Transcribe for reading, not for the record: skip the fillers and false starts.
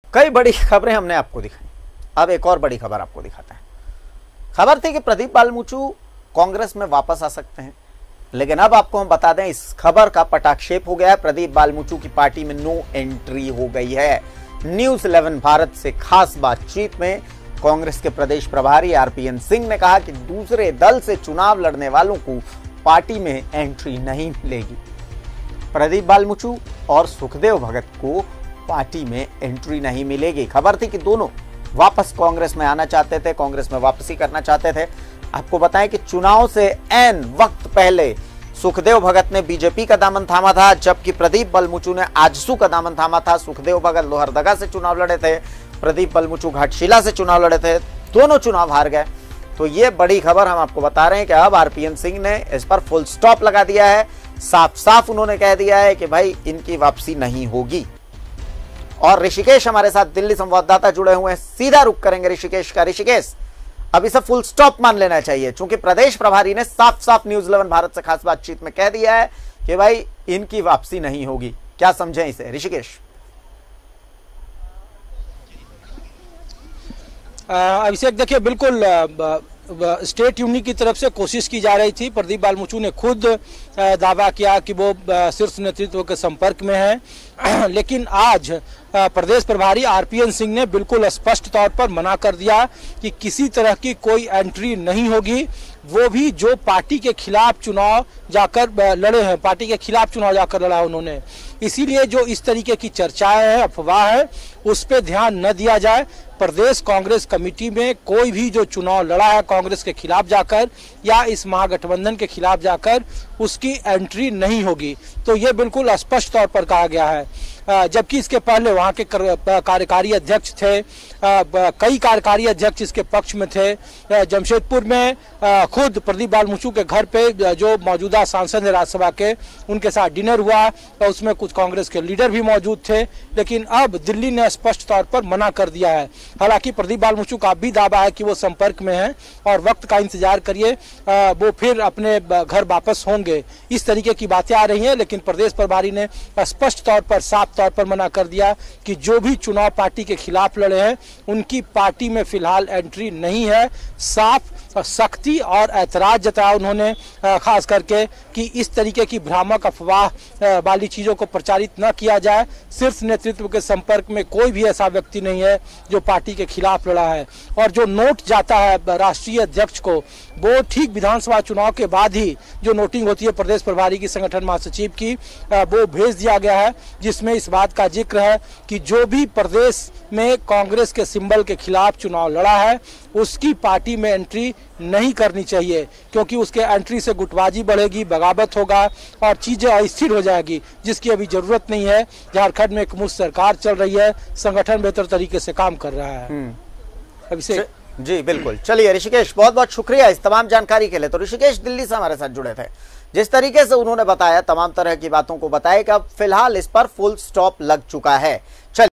कई बड़ी खबरें हमने आपको दिखाई, अब एक और बड़ी खबर आपको दिखाते हैं। खबर थी कि प्रदीप बालमुचू कांग्रेस में वापस आ सकते हैं, लेकिन अब आपको हम बता दें इस खबर का पटाक्षेप हो गया है। प्रदीप बालमुचू की पार्टी में नो एंट्री हो गई है। न्यूज 11 भारत से खास बातचीत में कांग्रेस के प्रदेश प्रभारी आरपीएन सिंह ने कहा कि दूसरे दल से चुनाव लड़ने वालों को पार्टी में एंट्री नहीं मिलेगी। प्रदीप बालमुचू और सुखदेव भगत को पार्टी में एंट्री नहीं मिलेगी। खबर थी कि दोनों वापस कांग्रेस में आना चाहते थे, कांग्रेस में वापसी करना चाहते थे। आपको बताएं कि चुनाव से ऐन वक्त पहले सुखदेव भगत ने बीजेपी का दामन थामा था, जबकि प्रदीप बालमुचू ने आजसू का दामन थामा था। सुखदेव भगत लोहरदगा से चुनाव लड़े थे, प्रदीप बालमुचू घाटशिला से चुनाव लड़े थे, दोनों चुनाव हार गए। तो ये बड़ी खबर हम आपको बता रहे हैं कि अब आरपीएन सिंह ने इस पर फुल स्टॉप लगा दिया है। साफ साफ उन्होंने कह दिया है कि भाई इनकी वापसी नहीं होगी। और ऋषिकेश हमारे साथ दिल्ली संवाददाता जुड़े हुए हैं, सीधा रुख करेंगे ऋषिकेश का। ऋषिकेश, अब इसे फुल स्टॉप मान लेना चाहिए, क्योंकि प्रदेश प्रभारी ने साफ साफ न्यूज 11 भारत से खास बातचीत में कह दिया है कि भाई इनकी वापसी नहीं होगी। क्या समझें इसे ऋषिकेश? अभिषेक, देखिए बिल्कुल स्टेट यूनियन की तरफ से कोशिश की जा रही थी। प्रदीप बालमुचू ने खुद दावा किया कि वो शीर्ष नेतृत्व के संपर्क में है, लेकिन आज प्रदेश प्रभारी आरपीएन सिंह ने बिल्कुल स्पष्ट तौर पर मना कर दिया कि किसी तरह की कोई एंट्री नहीं होगी। वो भी जो पार्टी के खिलाफ चुनाव जाकर लड़े हैं, पार्टी के खिलाफ चुनाव जाकर लड़ा उन्होंने, इसीलिए जो इस तरीके की चर्चाएं हैं, अफवाह है, उस पर ध्यान न दिया जाए। प्रदेश कांग्रेस कमेटी में कोई भी जो चुनाव लड़ा है कांग्रेस के खिलाफ जाकर या इस महागठबंधन के खिलाफ जाकर, उसकी एंट्री नहीं होगी। तो ये बिल्कुल स्पष्ट तौर पर कहा गया है। जबकि इसके पहले वहाँ के कार्यकारी अध्यक्ष थे, कई कार्यकारी अध्यक्ष इसके पक्ष में थे। जमशेदपुर में खुद प्रदीप बालमुचू के घर पे जो मौजूदा सांसद है राज्यसभा के, उनके साथ डिनर हुआ, उसमें कुछ कांग्रेस के लीडर भी मौजूद थे। लेकिन अब दिल्ली ने स्पष्ट तौर पर मना कर दिया है। हालांकि प्रदीप बालमुचू का भी दावा है कि वो संपर्क में है और वक्त का इंतजार करिए, वो फिर अपने घर वापस होंगे। इस तरीके की बातें आ रही हैं, लेकिन प्रदेश प्रभारी ने स्पष्ट तौर पर, साफ तौर पर मना कर दिया कि जो भी चुनाव पार्टी के खिलाफ लड़े हैं उनकी पार्टी में फिलहाल एंट्री नहीं है। साफ सख्ती और ऐतराज जताया उन्होंने, खास करके कि इस तरीके की भ्रामक अफवाह वाली चीजों को प्रचारित न किया जाए। शीर्ष नेतृत्व के संपर्क में कोई भी ऐसा व्यक्ति नहीं है जो पार्टी के खिलाफ लड़ा है। और जो नोट जाता है राष्ट्रीय अध्यक्ष को, वो ठीक विधानसभा चुनाव के बाद ही जो नोटिंग होती है प्रदेश प्रभारी की, संगठन महासचिव की, वो भेज दिया गया है, जिसमें इस बात का जिक्र है कि जो भी प्रदेश में कांग्रेस के सिंबल के खिलाफ चुनाव लड़ा है उसकी पार्टी में एंट्री नहीं करनी चाहिए, क्योंकि उसके एंट्री से गुटबाजी बढ़ेगी, बगावत होगा और चीजें अस्थिर हो जाएगी, जिसकी अभी जरूरत नहीं है। झारखंड में एक मुश्त सरकार चल रही है, संगठन बेहतर तरीके से काम कर रहा है। अभिषेक जी बिल्कुल। चलिए ऋषिकेश, बहुत बहुत शुक्रिया इस तमाम जानकारी के लिए। तो ऋषिकेश दिल्ली से हमारे साथ जुड़े थे। जिस तरीके से उन्होंने बताया, तमाम तरह की बातों को बताया कि अब फिलहाल इस पर फुल स्टॉप लग चुका है।